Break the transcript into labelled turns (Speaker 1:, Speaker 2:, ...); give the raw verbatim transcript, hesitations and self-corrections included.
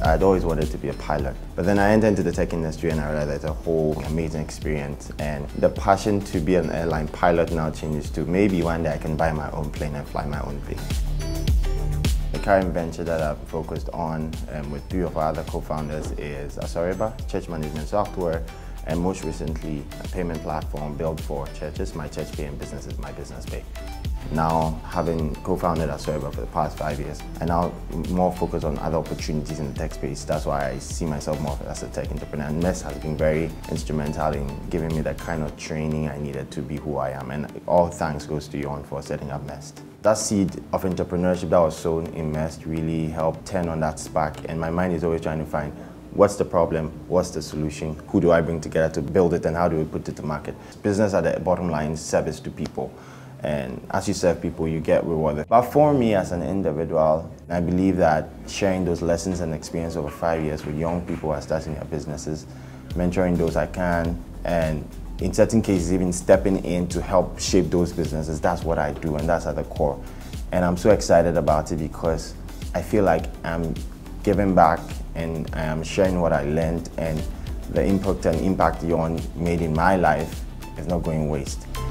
Speaker 1: I'd always wanted to be a pilot. But then I entered into the tech industry and I realized it's a whole amazing experience. And the passion to be an airline pilot now changes to maybe one day I can buy my own plane and fly my own plane. The current venture that I've focused on um, with three of our other co-founders is Asoreba, church management software, and most recently a payment platform built for churches. My Church Pay and business is My Business Pay. Now, having co-founded Asoreba for the past five years, I now more focus on other opportunities in the tech space. That's why I see myself more as a tech entrepreneur. And Mess has been very instrumental in giving me the kind of training I needed to be who I am. And all thanks goes to Yon for setting up Mest. That seed of entrepreneurship that was sown in Mest really helped turn on that spark. And my mind is always trying to find what's the problem, what's the solution, who do I bring together to build it, and how do we put it to market. Business at the bottom line, service to people. And as you serve people, you get rewarded. But for me as an individual, I believe that sharing those lessons and experience over five years with young people who are starting their businesses, mentoring those I can, and in certain cases even stepping in to help shape those businesses, that's what I do and that's at the core. And I'm so excited about it because I feel like I'm giving back and I am sharing what I learned, and the impact and impact Yon made in my life is not going waste.